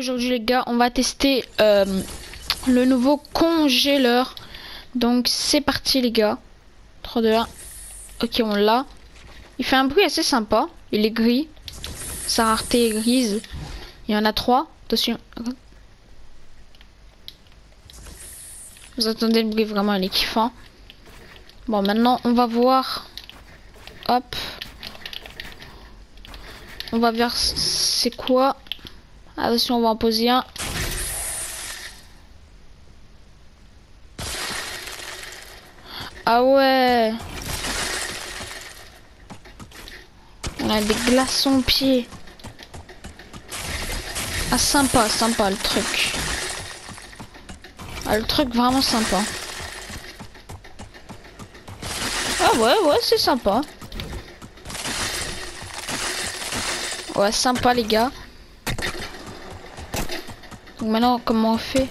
aujourd'hui les gars, on va tester le nouveau congéleur. Donc c'est parti les gars. 3, 2, 1. Ok, on l'a. Il fait un bruit assez sympa. Il est gris. Sa rareté est grise. Il y en a 3. Attention. Vous entendez le bruit, vraiment il est kiffant. Bon, maintenant on va voir. Hop. On va voir c'est quoi. Attention, on va en poser un. Ah ouais. On a des glaçons pieds. Ah sympa, sympa le truc. Ah le truc vraiment sympa. Ah ouais, c'est sympa. Ouais, sympa les gars. Donc maintenant, comment on fait?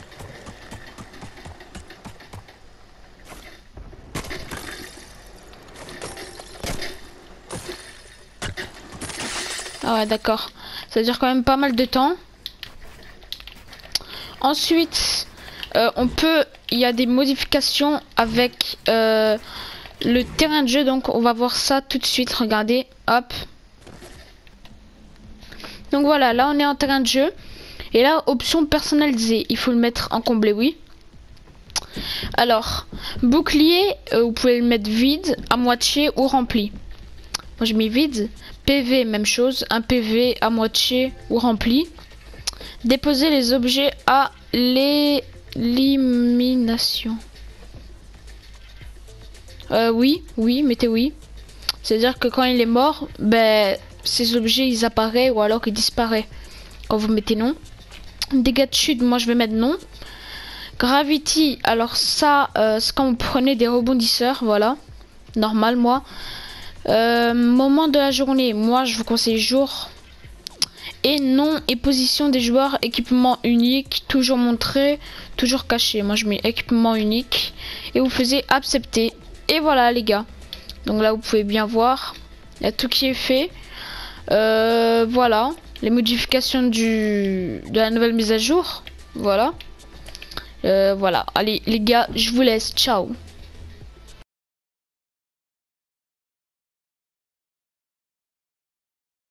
Ah ouais, d'accord. Ça dure quand même pas mal de temps. Ensuite, il y a des modifications avec le terrain de jeu. Donc on va voir ça tout de suite. Regardez, hop. Donc voilà, là on est en terrain de jeu. Et là, option personnalisée. Il faut le mettre en comblé, oui. Alors, bouclier, vous pouvez le mettre vide, à moitié ou rempli. Moi je mets vide. PV, même chose. Un PV à moitié ou rempli. Déposer les objets à l'élimination. Oui, mettez oui. C'est-à-dire que quand il est mort, ben, ces objets ils apparaissent ou alors ils disparaissent. Quand vous mettez non. Dégâts de chute, moi je vais mettre non. Gravity, alors ça, c'est quand vous prenez des rebondisseurs, voilà. Normal, moi. Moment de la journée, moi je vous conseille jour. Et nom et position des joueurs, équipement unique, toujours montré, toujours caché. Moi je mets équipement unique. Et vous faisiez accepter. Et voilà les gars. Donc là vous pouvez bien voir. Il y a tout qui est fait. Voilà. Les modifications de la nouvelle mise à jour. Voilà. Voilà. Allez les gars, je vous laisse. Ciao.